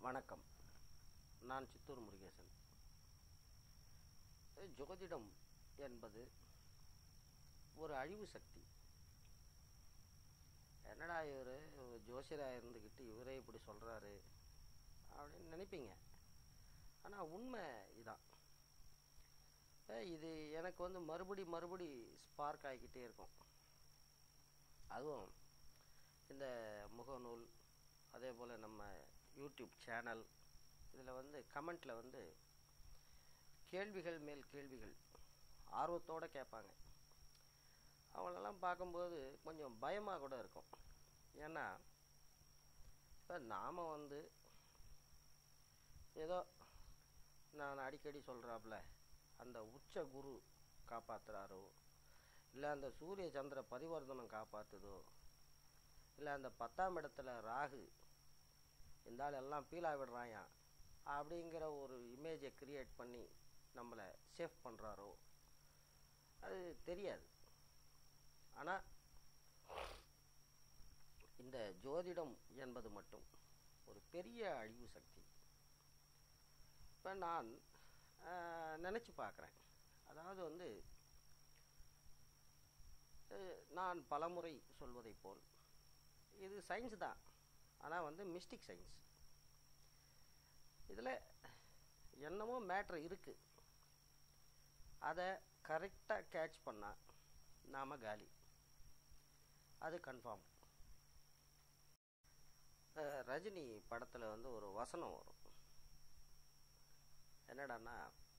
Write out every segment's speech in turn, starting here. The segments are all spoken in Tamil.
வணக்கம். நான் சித்தூர் முருகேசன். ஜோதிடம் என்பது ஒரு அழிவு சக்தி. என்னடா இவர் ஜோசியராக இருந்துக்கிட்டு இவரே இப்படி சொல்கிறாரு அப்படின்னு நினைப்பீங்க. ஆனால் உண்மை இதான். இது எனக்கு மறுபடி ஸ்பார்க் ஆகிக்கிட்டே இருக்கும். அதுவும் இந்த முகநூல், அதே போல் நம்ம யூடியூப் சேனல், இதில் கமெண்ட்டில் கேள்விகள் மேல் கேள்விகள் ஆர்வத்தோடு கேட்பாங்க. அவங்களெல்லாம் பார்க்கும்போது கொஞ்சம் பயமாக கூட இருக்கும். ஏன்னா இப்போ நாம் ஏதோ நான் அடிக்கடி சொல்கிறாப்புல அந்த உச்ச குரு காப்பாற்றுறாரோ, இல்லை அந்த சூரிய சந்திர பரிவர்த்தனம் காப்பாற்றுதோ, இல்லை அந்த 10ஆம் இடத்துல ராகு இந்த எல்லாம் பீலா விடுறாயா அப்படிங்கிற ஒரு இமேஜை கிரியேட் பண்ணி நம்மளை சேஃப் பண்ணுறாரோ அது தெரியாது. ஆனால் இந்த ஜோதிடம் என்பது மட்டும் ஒரு பெரிய அழிவு சக்தி. இப்போ நான் நினச்சி பார்க்குறேன். அதாவது நான் பலமுறை சொல்வதை போல் இது சயின்ஸ் தான். ஆனால் மிஸ்டிக் சயின்ஸ். இதில் என்னமோ மேட்ரு இருக்குது. அதை கரெக்டாக கேட்ச் பண்ணால் நாம் காலி. அது கன்ஃபார்ம். ரஜினி படத்தில் ஒரு வசனம் வரும். என்னடான்னா,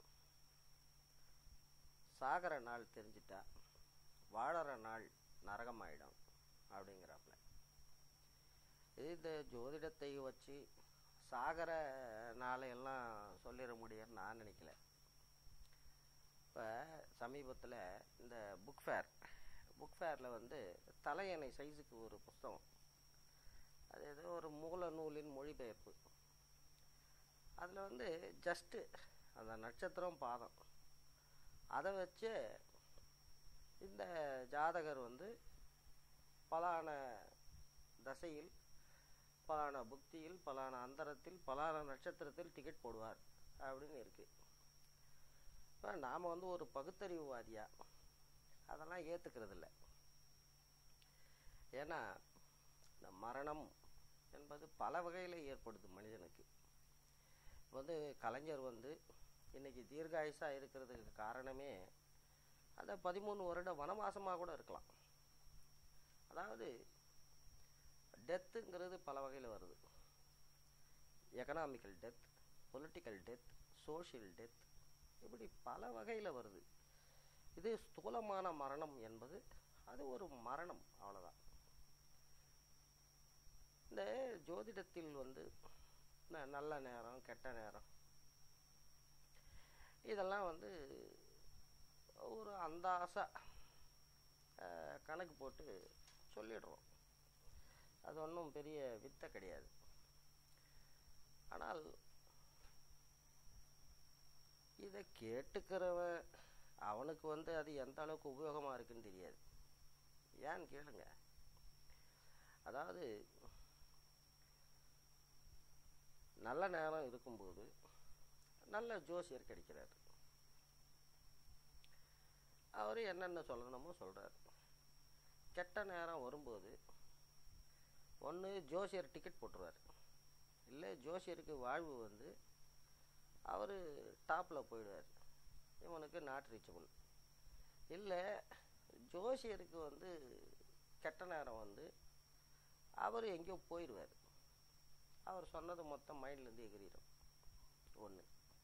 சாகிற நாள் தெரிஞ்சிட்டா வாழற நாள் நரகமாயிடும் அப்படிங்கிறாப்புல. இந்த ஜோதிடத்தை வச்சு சாகர நாளையெல்லாம் சொல்லிட முடியும்னு நான் நினைக்கல. இப்போ சமீபத்தில் இந்த புக் ஃபேரில் தலையணை சைஸுக்கு ஒரு புஸ்தகம், அது ஏதோ ஒரு மூல நூலின் மொழிபெயர்ப்பு. அதில் ஜஸ்ட்டு அந்த நட்சத்திரம் பாதம் அதை வச்சு இந்த ஜாதகர் பலான தசையில், பலான புக்தியில், பலான அந்தரத்தில், பலான நட்சத்திரத்தில் டிக்கெட் போடுவார் அப்படின்னு இருக்குது. இப்போ நாம் ஒரு பகுத்தறிவுவாதியா அதெல்லாம் ஏற்றுக்கிறது இல்லை. ஏன்னா இந்த மரணம் என்பது பல வகையில் ஏற்படுது மனிதனுக்கு. கலைஞர் இன்றைக்கி தீர்காயுசாக இருக்கிறதுக்கு காரணமே அந்த 13 வருட வனவாசமாக கூட இருக்கலாம். அதாவது டெத்துங்கிறது பல வகையில் வருது. Economical death, political death, social death, இப்படி பல வகையில் வருது. இது ஸ்தூலமான மரணம் என்பது அது ஒரு மரணம், அவ்வளோதான். இந்த ஜோதிடத்தில் நல்ல நேரம், கெட்ட நேரம், இதெல்லாம் ஒரு அந்தாசா கணக்கு போட்டு சொல்லிடுறோம். அது ஒன்றும் பெரிய வித்தை கிடையாது. ஆனால் இதை கேட்டுக்கிறவன் அவனுக்கு அது எந்த அளவுக்கு உபயோகமாக இருக்குன்னு தெரியாது. ஏன்னு கேளுங்க. அதாவது நல்ல நேரம் இருக்கும்போது நல்ல ஜோசியர் கிடைக்கிறார். அவர் என்னென்ன சொல்லணுமோ சொல்கிறார். கெட்ட நேரம் வரும்போது ஒன்று ஜோசியர் டிக்கெட் போட்டுருவார், இல்லை ஜோசியருக்கு வாழ்வு அவர் டாப்பில் போயிடுவார், இவனுக்கு நாட் ரீச்சபிள். இல்லை ஜோசியருக்கு கெட்ட நேரம் அவர் எங்கேயோ போயிடுவார், அவர் சொன்னது மொத்தம் மைண்ட்லேருந்து எகிரிடும். ஒன்று.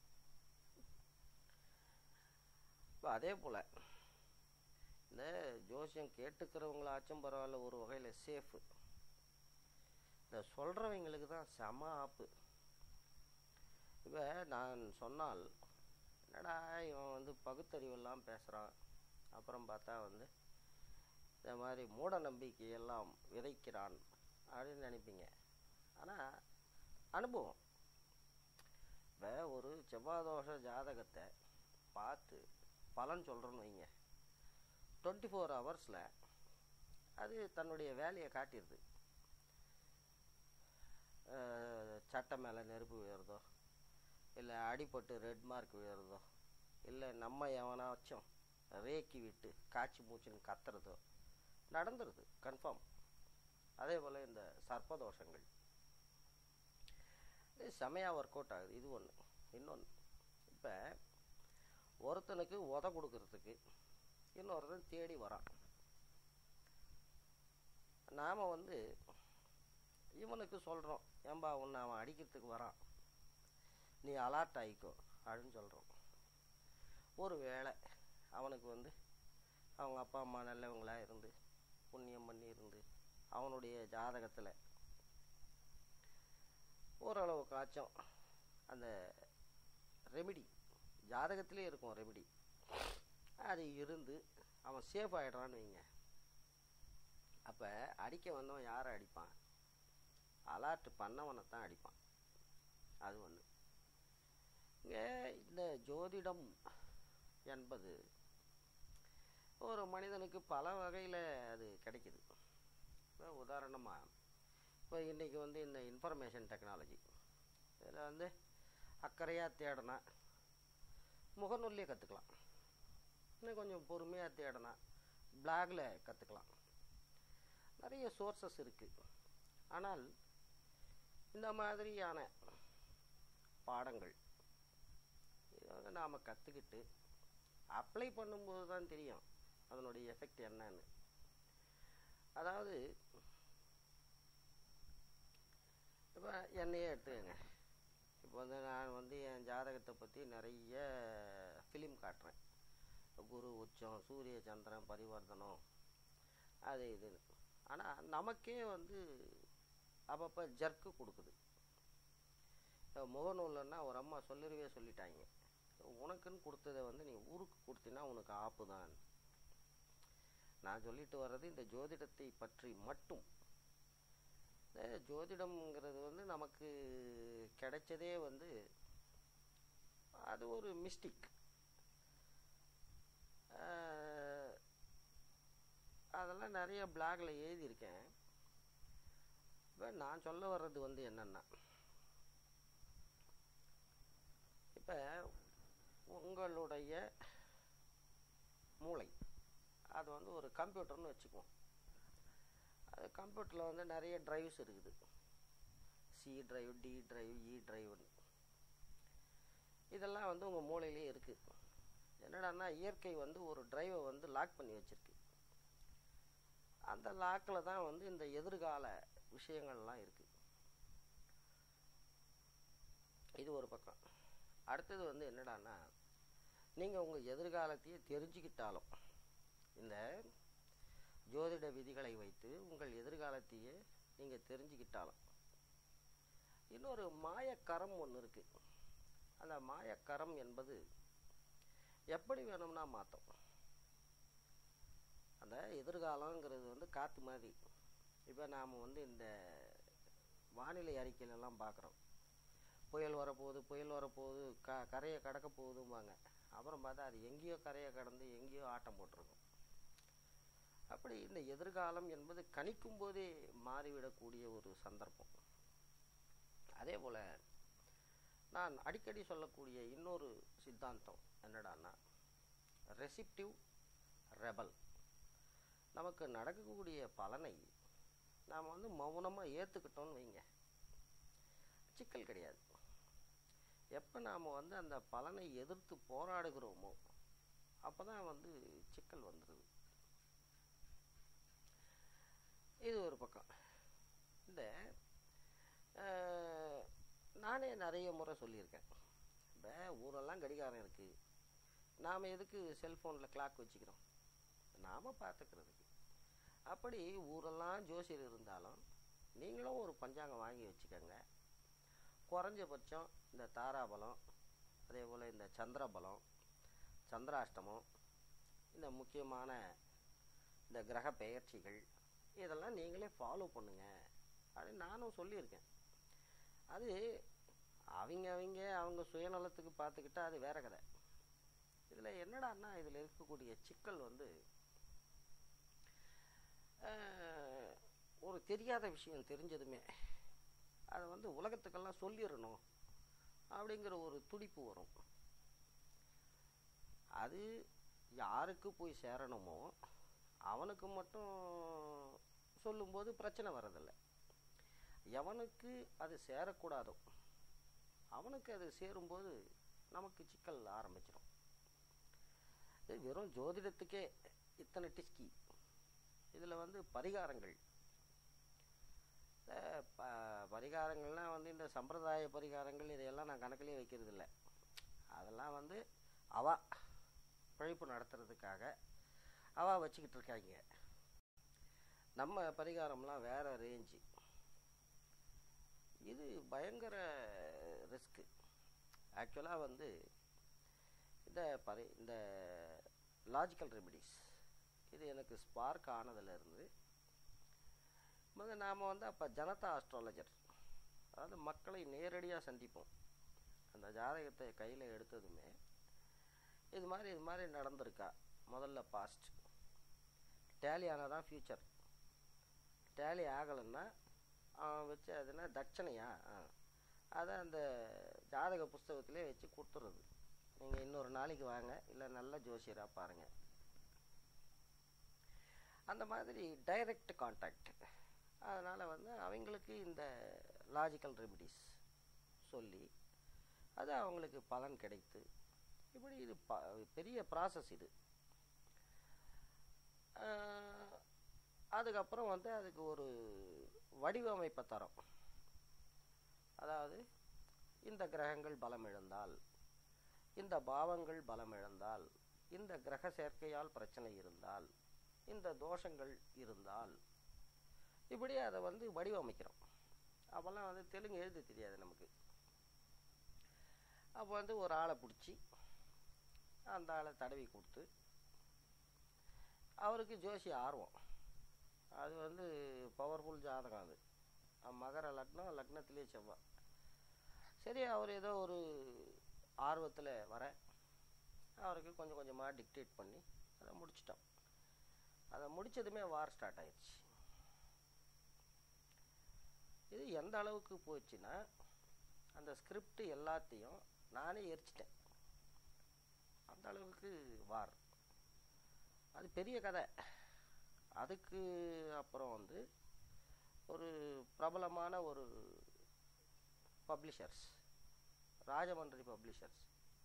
இப்போ அதே போல் இந்த ஜோசியம் கேட்டுக்கிறவங்களாச்சும் பரவாயில்ல, ஒரு வகையில் சேஃபு. இந்த சொல்கிறவங்களுக்கு தான் செம ஆப்பு. இப்போ நான் சொன்னால் என்னடா இவன் பகுத்தறிவெல்லாம் பேசுகிறான், அப்புறம் பார்த்தா இந்த மாதிரி மூட நம்பிக்கையெல்லாம் விதைக்கிறான் அப்படின்னு நினைப்பீங்க. ஆனால் அனுபவம். இப்போ ஒரு செவ்வாதோஷ ஜாதகத்தை பார்த்து பலன் சொல்கிறோன்னு வைங்க, 24 ஹவர்ஸில் அது தன்னுடைய வேலையை காட்டிடுது. சட்ட சட்டை மேலே நெருப்பு விழுறதோ, இல்லை அடிபட்டு ரெட் மார்க் விழுறதோ, இல்லை நம்ம எவனாச்சும் ரேக்கி விட்டு காய்ச்சி மூச்சுன்னு கத்துறதோ நடந்துருது கன்ஃபார்ம். அதே போல் இந்த சர்ப்பதோஷங்கள் இது செமையாக ஒர்க் அவுட் ஆகுது. இது ஒன்று. இன்னொன்று, இப்போ ஒருத்தனுக்கு உத கொடுக்கறதுக்கு இன்னொருத்தன் தேடி வரான். நாம் வந்து இவனுக்கு சொல்கிறோம், ஏன்பா உன்னை அவன் அடிக்கிறதுக்கு வரான், நீ அலர்ட் ஆகிக்கோ அப்படின்னு சொல்கிறோம். ஒரு வேளை அவனுக்கு வந்து அவங்க அப்பா அம்மா நல்லவங்களாக இருந்து புண்ணியம் பண்ணி இருந்து அவனுடைய ஜாதகத்தில் ஓரளவு காய்ச்சம் அந்த ரெமிடி ஜாதகத்திலே இருக்கும், ரெமிடி அது இருந்து அவன் சேஃப் ஆகிடுறான்னு வைங்க. அப்போ அடிக்க வந்தவன் யாரை அடிப்பான்? அலர்ட் பண்ணவனை தான் அடிப்பான். அது ஒன்று. இங்கே இந்த ஜோதிடம் என்பது ஒரு மனிதனுக்கு பல வகையில் அது கிடைக்குது. இப்போ உதாரணமாக இப்போ இன்றைக்கி வந்து இந்த இன்ஃபர்மேஷன் டெக்னாலஜி இதில் வந்து அக்கறையாக தேடினா முகநூல்லையே கற்றுக்கலாம். இன்னும் கொஞ்சம் பொறுமையாக தேடினா பிளாகில் கற்றுக்கலாம். நிறைய சோர்சஸ் இருக்குது. ஆனால் இந்த மாதிரியான பாடங்கள் இதை வந்து நாம் கற்றுக்கிட்டு அப்ளை பண்ணும்போது தான் தெரியும் அதனுடைய எஃபெக்ட் என்னன்னு. அதாவது இப்போ என்னையே எடுத்துக்கங்க. இப்போ வந்து நான் வந்து என் ஜாதகத்தை பற்றி நிறைய ஃபிலிம் காட்டுறேன். குரு உச்சம், சூரிய சந்திரன் பரிவர்த்தனம், அது இதுன்னு. ஆனால் நமக்கே வந்து அப்பப்போ ஜர்க்கு கொடுக்குது. முகநூல்னா ஒரு அம்மா சொல்லிட்டாங்க, உனக்குன்னு கொடுத்ததை வந்து நீ ஊருக்கு கொடுத்தீங்கன்னா உனக்கு ஆப்பு தான். நான் சொல்லிட்டு வர்றது இந்த ஜோதிடத்தை பற்றி மட்டும். ஜோதிடம்ங்கிறது வந்து நமக்கு கிடைச்சதே வந்து அது ஒரு மிஸ்டிக். அதெல்லாம் நிறைய பிளாகில் எழுதியிருக்கேன். இப்போ நான் சொல்ல வர்றது வந்து என்னென்னா, இப்போ உங்களுடைய மூளை அது வந்து ஒரு கம்ப்யூட்டர்னு வச்சுக்குவோம். அது கம்ப்யூட்டரில் வந்து நிறைய ட்ரைவ்ஸ் இருக்குது. C drive, D drive, E ட்ரைவ்னு. இதெல்லாம் வந்து உங்கள் மூளையிலே இருக்குது. என்னடான்னா இயற்கை வந்து ஒரு ட்ரைவை வந்து லாக் பண்ணி வச்சுருக்கு. அந்த லாக்கில் தான் வந்து இந்த எதிர்கால விஷயங்கள்லாம் இருக்குது. இது ஒரு பக்கம். அடுத்தது வந்து என்னடான்னா, நீங்கள் உங்கள் எதிர்காலத்தையே தெரிஞ்சுக்கிட்டாலும் இந்த ஜோதிட விதிகளை வைத்து உங்கள் எதிர்காலத்தையே நீங்கள் தெரிஞ்சுக்கிட்டாலும் இன்னொரு மாயக்கரம் ஒன்று இருக்குது. அந்த மாயக்கரம் என்பது எப்படி வேணும்னா மாற்றும். அந்த எதிர்காலங்கிறது வந்து காற்று மாதிரி. இப்போ நாம் வந்து இந்த வானிலை அறிக்கையிலெல்லாம் பார்க்குறோம், புயல் வரப்போகுது, கரையை கடக்க போகுதும்பாங்க. அப்புறம் பார்த்தா அது எங்கேயோ கரையை கடந்து எங்கேயோ ஆட்டம் போட்டிருக்கும். அப்படி இந்த எதிர்காலம் என்பது கணிக்கும் போதே மாறிவிடக்கூடிய ஒரு சந்தர்ப்பம். அதே போல் நான் அடிக்கடி சொல்லக்கூடிய இன்னொரு சித்தாந்தம் என்னடான்னா, ரெசிப்டிவ் ரெபல். நமக்கு நடக்கக்கூடிய பலனை நாம் வந்து மௌனமாக ஏற்றுக்கிட்டோன்னு வைங்க, சிக்கல் கிடையாது. எப்போ நாம் வந்து அந்த பலனை எதிர்த்து போராடுகிறோமோ அப்போ தான் வந்து சிக்கல் வந்துடுது. இது ஒரு பக்கம். இந்த நானே நிறைய முறை சொல்லியிருக்கேன், இப்போ ஊரெல்லாம் கடிகாரம் இருக்குது, நாம் எதுக்கு செல்ஃபோனில் கிளாக் வச்சுக்கிறோம்? நாம் பார்த்துக்கிறதுக்கு. அப்படி ஊரெல்லாம் ஜோசியர் இருந்தாலும் நீங்களும் ஒரு பஞ்சாங்கம் வாங்கி வச்சுக்கோங்க. குறைஞ்சபட்சம் இந்த தாராபலம், அதே போல் இந்த சந்திரபலம், சந்திராஷ்டமம், இந்த முக்கியமான இந்த கிரக பெயர்ச்சிகள், இதெல்லாம் நீங்களே ஃபாலோ பண்ணுங்க அப்படின்னு நானும் சொல்லியிருக்கேன். அது அவங்க சுயநலத்துக்கு பார்த்துக்கிட்டா அது வேற கதை. இதில் என்னடான்னா, இதில் இருக்கக்கூடிய சிக்கல் வந்து ஒரு தெரியாத விஷயம் தெரிஞ்சதுமே அதை வந்து உலகத்துக்கெல்லாம் சொல்லிடணும் அப்படிங்கிற ஒரு துடிப்பு வரும். அது யாருக்கு போய் சேரணுமோ அவனுக்கு மட்டும் சொல்லும்போது பிரச்சனை வர்றதில்லை. எவனுக்கு அது சேரக்கூடாதோ அவனுக்கு அது சேரும்போது நமக்கு சிக்கல் ஆரம்பிச்சிடும். இது வெறும் ஜோதிடத்துக்கே இத்தனை டிஸ்கி. இதில் வந்து பரிகாரங்கள், பரிகாரங்கள்லாம் வந்து இந்த சம்பிரதாய பரிகாரங்கள் இதையெல்லாம் நான் கணக்கிலே வைக்கிறது இல்லை. அதெல்லாம் வந்து பிழைப்பு நடத்துறதுக்காக வச்சுக்கிட்டு இருக்காங்க. நம்ம பரிகாரம்லாம் வேற ரேஞ்சு. இது பயங்கர ரிஸ்க்கு. ஆக்சுவலாக வந்து இந்த லாஜிக்கல் ரெமிடிஸ் இது எனக்கு ஸ்பார்க் ஆனதுலேருந்து நாம் வந்து அப்போ ஜனதா ஆஸ்ட்ராலஜர், அதாவது மக்களை நேரடியாக சந்திப்போம். அந்த ஜாதகத்தை கையில் எடுத்ததுமே இது மாதிரி நடந்திருக்கா, முதல்ல பாஸ்ட் டேலி ஆனால் தான் ஃப்யூச்சர், டேலி ஆகலைன்னா வச்சு அதுனா தட்சணையா அதை அந்த ஜாதக புஸ்தகத்திலே வச்சு கொடுத்துறது. நீங்கள் இன்னொரு நாளைக்கு வாங்க, இல்லை நல்ல ஜோசியராக பாருங்கள். அந்த மாதிரி டைரக்ட் கான்டாக்ட். அதனால் வந்து அவங்களுக்கு இந்த லாஜிக்கல் ரெமிடிஸ் சொல்லி அது அவங்களுக்கு பலன் கிடைத்து, இப்படி இது பெரிய ப்ராசஸ் இது. அதுக்கப்புறம் வந்து அதுக்கு ஒரு வடிவமைப்பை தரோம். அதாவது இந்த கிரகங்கள் பலம் இழந்தால், இந்த பாவங்கள் பலம் இழந்தால், இந்த கிரக சேர்க்கையால் பிரச்சனை இருந்தால், இந்த தோஷங்கள் இருந்தால், இப்படி அதை வந்து வடிவமைக்கிறோம். அப்போல்லாம் வந்து தெலுங்கு எழுத தெரியாது நமக்கு. அப்போ வந்து ஒரு ஆளை பிடிச்சி அந்த ஆளை தடவி கொடுத்து, அவருக்கு ஜோசி ஆர்வம், அது வந்து பவர்ஃபுல் ஜாதகம். அது மகர லக்னம், லக்னத்திலே செவ்வாய். சரி, அவர் ஏதோ ஒரு ஆர்வத்தில் அவருக்கு கொஞ்சம் கொஞ்சமாக டிக்டேட் பண்ணி அதை முடிச்சிட்டோம். அதை முடித்ததுமே வார் ஸ்டார்ட் ஆயிடுச்சு. இது எந்த அளவுக்கு போச்சுன்னா, அந்த ஸ்கிரிப்ட் எல்லாத்தையும் நானே எரிச்சிட்டேன். அந்த அளவுக்கு வார். அது பெரிய கதை. அதுக்கு அப்புறம் வந்து ஒரு பிரபலமான ஒரு publishers, Rajahmundry publishers,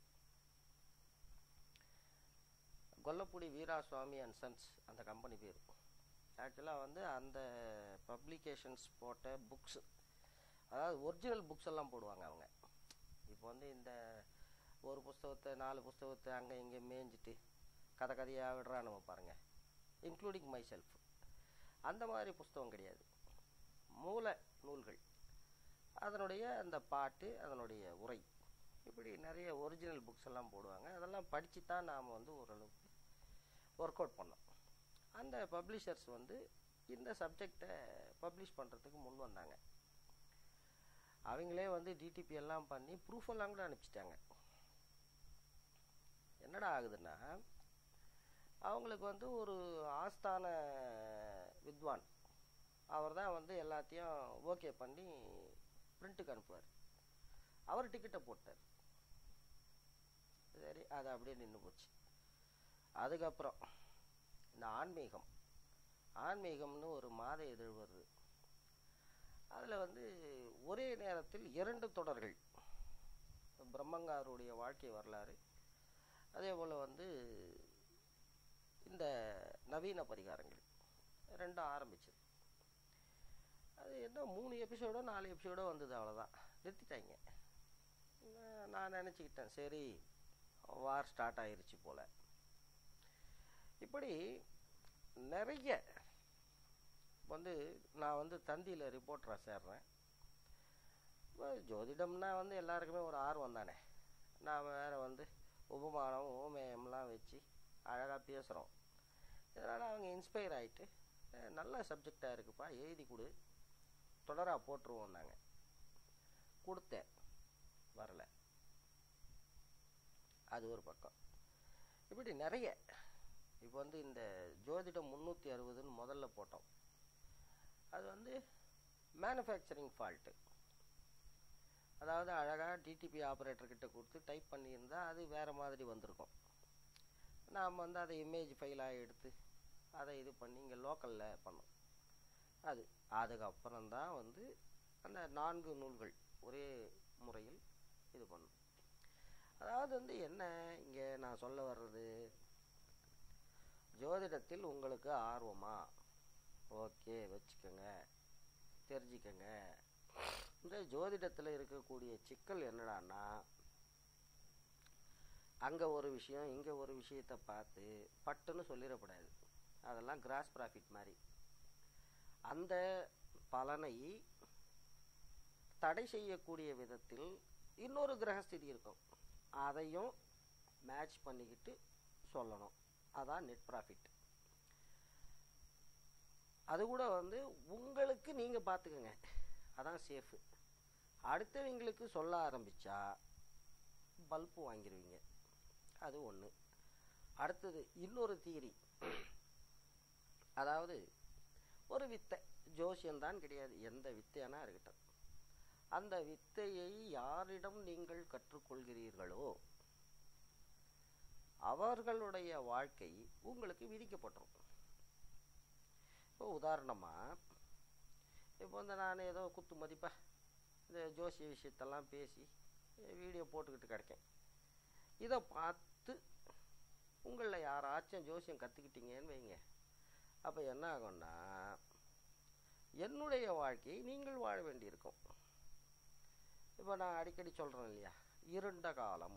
Kollapudi Veeraswamy and sons அந்த கம்பெனி பேர். ஆக்சுவலாக வந்து அந்த பப்ளிகேஷன்ஸ் போட்ட புக்ஸ், அதாவது ஒரிஜினல் புக்ஸ் எல்லாம் போடுவாங்க அவங்க. இப்போ வந்து இந்த ஒரு புஸ்தகத்தை 4 புஸ்தகத்தை அங்கே இங்கே மேய்ஞ்சிட்டு கதையாக விடுறானுங்க பாருங்கள், இன்க்ளூடிங் மை செல்ஃப். அந்த மாதிரி புஸ்தகம் கிடையாது. மூல நூல்கள், அதனுடைய அந்த பாட்டு, அதனுடைய உரை, இப்படி நிறைய ஒரிஜினல் புக்ஸ் எல்லாம் போடுவாங்க. அதெல்லாம் படித்து தான் நாம் வந்து ஓரளவுக்கு ஒர்க் அவுட் பண்ணோம். அந்த பப்ளிஷர்ஸ் வந்து இந்த சப்ஜெக்டை பப்ளிஷ் பண்ணுறதுக்கு முன் வந்தாங்க. அவங்களே வந்து டிடிபி எல்லாம் பண்ணி ப்ரூஃப் எல்லாம் கூட அனுப்பிச்சிட்டாங்க. என்னடா ஆகுதுன்னா, அவங்களுக்கு வந்து ஒரு ஆஸ்தான வித்வான், அவர் தான் வந்து எல்லாத்தையும் ஓகே பண்ணி பிரிண்ட்டுக்கு அனுப்புவார். அவர் டிக்கெட்டை போட்டார். சரி, அது அப்படியே நின்று போச்சு. அதுக்கப்புறம் இந்த ஆன்மீகம்னு ஒரு மாத இதழ் வருது. அதில் வந்து ஒரே நேரத்தில் 2 தொடர்கள், பிரம்மங்காருடைய வாழ்க்கை வரலாறு, அதே போல் வந்து இந்த நவீன பரிகாரங்கள், 2 ஆரம்பிச்சது. அது என்ன 3 எபிசோடோ 4 எபிசோடோ வந்தது, அவ்வளோதான், நிறுத்திட்டாங்க. நான் நினச்சிக்கிட்டேன், சரி வார் ஸ்டார்ட் ஆயிருச்சு போல். இப்படி நிறைய வந்து நான் வந்து தந்தியில் ரிப்போர்ட்டராக சேர்றேன். ஜோதிடம்னா வந்து எல்லாருக்குமே ஒரு ஆர்வம் தானே. நான் வேறு வந்து உபமானம் ஓமேயம்லாம் வச்சு அழகாக பேசுகிறோம். இதனால் அவங்க இன்ஸ்பயர் ஆகிட்டு, நல்ல சப்ஜெக்டாக இருக்குப்பா, எழுதி கொடு, தொடராக போட்டுருவோம். நாங்கள் கொடுத்தேன், வரலை. அது ஒரு பக்கம். இப்படி நிறைய. இப்போ வந்து இந்த ஜோதிடம் 360ன்னு முதல்ல போட்டோம். அது வந்து மேனுஃபேக்சரிங் ஃபால்ட்டு. ஏதாவது அழகாக டிடிபி ஆப்ரேட்டர்கிட்ட கொடுத்து டைப் பண்ணியிருந்தால் அது வேறு மாதிரி வந்திருக்கும். நாம் வந்து அதை இமேஜ் ஃபைலாக எடுத்து அதை இது பண்ணி இங்கே லோக்கலில் பண்ணோம். அதுக்கப்புறம்தான் வந்து அந்த 4 நூல்கள் ஒரே முறையில் இது பண்ணும். அதாவது வந்து என்ன இங்கே நான் சொல்ல வர்றது, ஜோதிடத்தில் உங்களுக்கு ஆர்வமா? ஓகே, வச்சுக்கோங்க, தெரிஞ்சுக்கங்க. இந்த ஜோதிடத்தில் இருக்கக்கூடிய சிக்கல் என்னடான்னா, அங்கே ஒரு விஷயம் இங்கே ஒரு விஷயத்தை பார்த்து பட்டுன்னு சொல்லிடக்கூடாது. அதெல்லாம் கிராஸ் ப்ராஃபிட் மாதிரி. அந்த பலனை தடை செய்யக்கூடிய விதத்தில் இன்னொரு கிரகஸ்திதி இருக்கும், அதையும் மேட்ச் பண்ணிக்கிட்டு சொல்லணும். அதான் நெட் ப்ராஃபிட். அது கூட வந்து உங்களுக்கு நீங்கள் பார்த்துக்கோங்க, அதான் சேஃபு. அடுத்தவங்களுக்கு சொல்ல ஆரம்பித்தா பல்பு வாங்கிடுவீங்க. அது ஒன்று. அடுத்தது இன்னொரு தியரி, அதாவது ஒரு வித்தை, ஜோசியம்தான் கிடையாது, எந்த வித்தையானா இருக்கட்டும், அந்த வித்தையை யாரிடம் நீங்கள் கற்றுக்கொள்கிறீர்களோ அவர்களுடைய வாழ்க்கை உங்களுக்கு விதிக்கப்பட்டுரும். இப்போ உதாரணமாக, இப்போ வந்து நான் ஏதோ குத்து மதிப்பாக இந்த ஜோசிய விஷயத்தெல்லாம் பேசி வீடியோ போட்டுக்கிட்டு கிடக்கேன். இதை பார்த்து உங்களில் யாராச்சும் ஜோசியம் கற்றுக்கிட்டீங்கன்னு வைங்க, அப்போ என்ன ஆகும்னா என்னுடைய வாழ்க்கையை நீங்கள் வாழ வேண்டியிருக்கும். இப்போ நான் அடிக்கடி சொல்கிறேன் இல்லையா, இருண்ட காலம்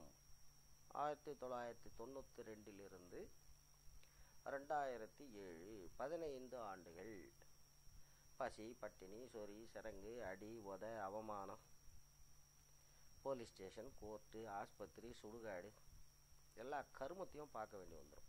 1992 2007 15 ஆண்டுகள் பசி, பட்டினி, சொறி, சரங்கு, அடி, உத, அவமானம், போலீஸ் ஸ்டேஷன், கோர்ட்டு, ஆஸ்பத்திரி, சுடுகாடு, எல்லா கருமத்தையும் பார்க்க வேண்டி வந்துடும்.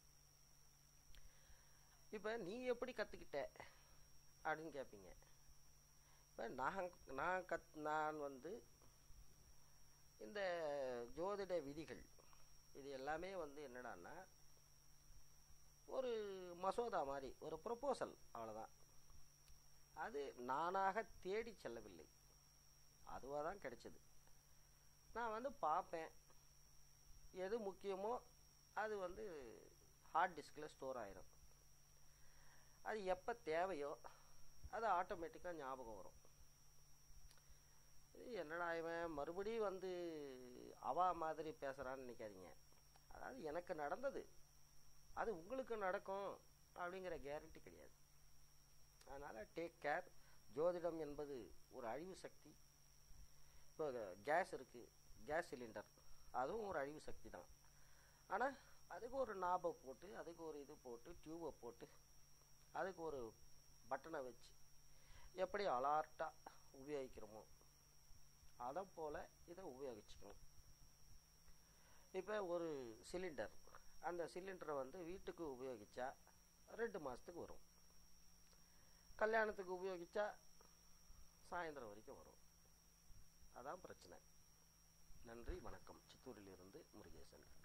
இப்போ நீ எப்படி கற்றுக்கிட்ட அப்படின்னு கேட்பீங்க. இப்போ நான் வந்து இந்த ஜோதிட விதிகள் இது எல்லாமே வந்து என்னடான்னா ஒரு மசோதா மாதிரி, ஒரு ப்ரொப்போசல், அவ்வளோதான். அது நானாக தேடி செல்லவில்லை, அதுவாக தான் கிடைச்சது. நான் வந்து பார்ப்பேன், எது முக்கியமோ அது வந்து ஹார்ட் டிஸ்கில் ஸ்டோர் ஆயிரும். அது எப்போ தேவையோ அது ஆட்டோமேட்டிக்காக ஞாபகம் வரும். என்னடா இவன் மறுபடியும் வந்து அவா மாதிரி பேசுகிறான்னு நினைக்காதீங்க. அதாவது எனக்கு நடந்தது, அது உங்களுக்கு நடக்கும் அப்படிங்கிற கேரண்டி கிடையாது. அதனால் டேக் கேர். ஜோதிடம் என்பது ஒரு அழிவு சக்தி. இப்போ கேஸ் இருக்குது, கேஸ் சிலிண்டர், அதுவும் ஒரு அழிவு சக்தி தான். ஆனால் அதுக்கு ஒரு நாபை போட்டு, அதுக்கு ஒரு இது போட்டு, டியூபை போட்டு, அதுக்கு ஒரு பட்டனை வச்சு எப்படி அலார்ட்டாக உபயோகிக்கிறோமோ அதை போல் இதை உபயோகிச்சுக்கணும். இப்போ ஒரு சிலிண்டர், அந்த சிலிண்டரை வந்து வீட்டுக்கு உபயோகித்தா 2 மாதத்துக்கு வரும், கல்யாணத்துக்கு உபயோகித்தா சாயந்தரம் வரைக்கும் வரும். அதான் பிரச்சனை. நன்றி, வணக்கம். சித்தூரிலிருந்து முருகேசன்.